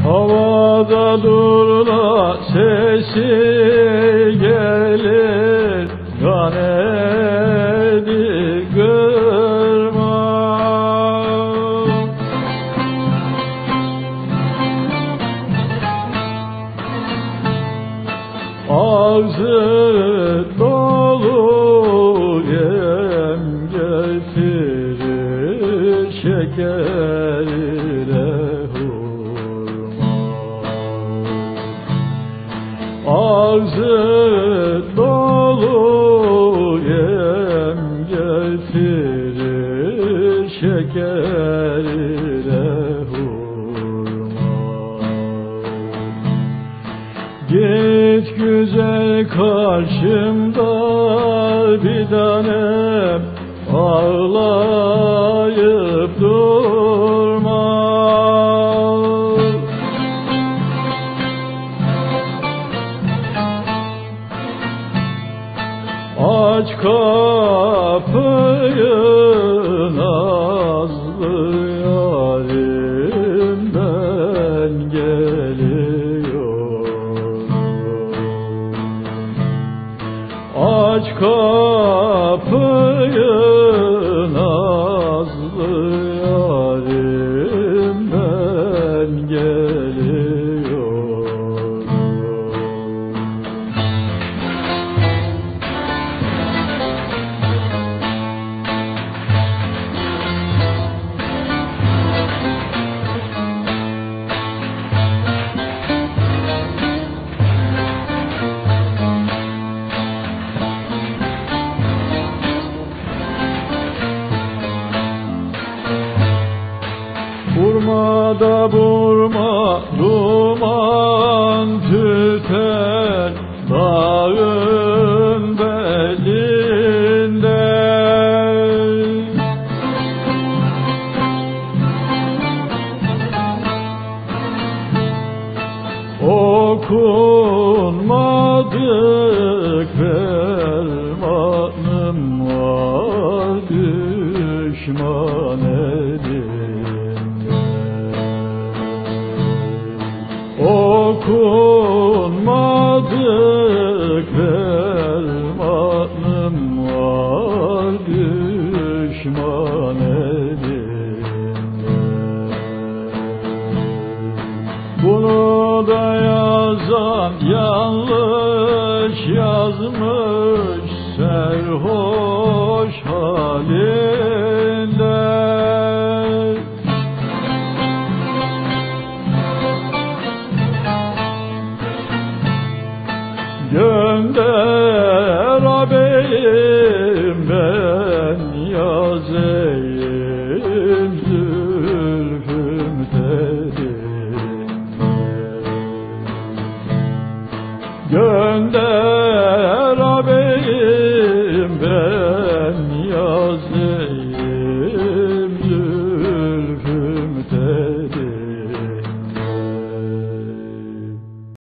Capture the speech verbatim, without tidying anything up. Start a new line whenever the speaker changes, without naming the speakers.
Havada durla sesi gelir, ganedi kırma. Ağzı dolu yem getirir, şeker ile hurma. Ağzı dolu yem getirir, şeker ile hurma. Git güzel karşımda bir tanem, ağlayıp durma. Aç kapıyı nazlı yarim, ben geliyorum. Aç kapıyı nazlı yarim, ben geliyorum. Vurma da vurma, duman tüter dağın belinde. Okunmadık fermanım var düşman elinde. Okunmadık fermanım var düşman elinde. Bunu da yazan yanlış yazmış serhoş halinde. Gönder ağabeyim, ben yazayım zülfüm telinde. Gönder ağabeyim, ben yazayım